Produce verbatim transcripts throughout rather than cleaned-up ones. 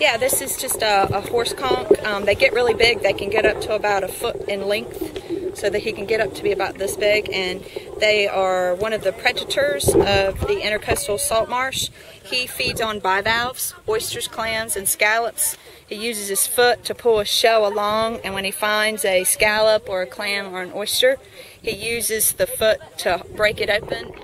Yeah, this is just a, a horse conch. Um, they get really big. They can get up to about a foot in length, so that he can get up to be about this big. And they are one of the predators of the intercoastal salt marsh. He feeds on bivalves, oysters, clams, and scallops. He uses his foot to pull a shell along, and when he finds a scallop or a clam or an oyster, he uses the foot to break it open.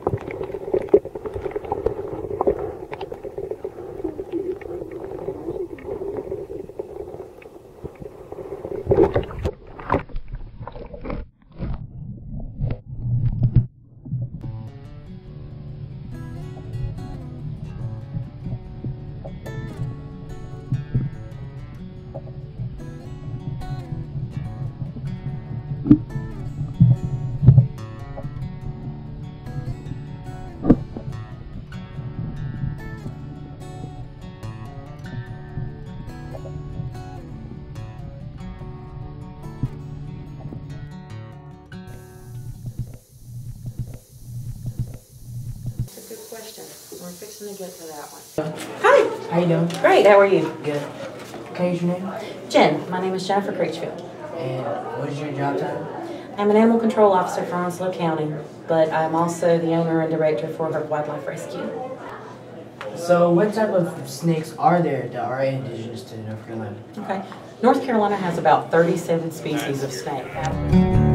We're fixing to get to that one. Hi. How you doing? Great. How are you? Good. Can I use your name? Jen. My name is Jennifer Creechfield. And what is your job title? I'm an animal control officer for Onslow County, but I'm also the owner and director for Herb Wildlife Rescue. So what type of snakes are there that are indigenous to North Carolina? Okay. North Carolina has about thirty-seven species of snake.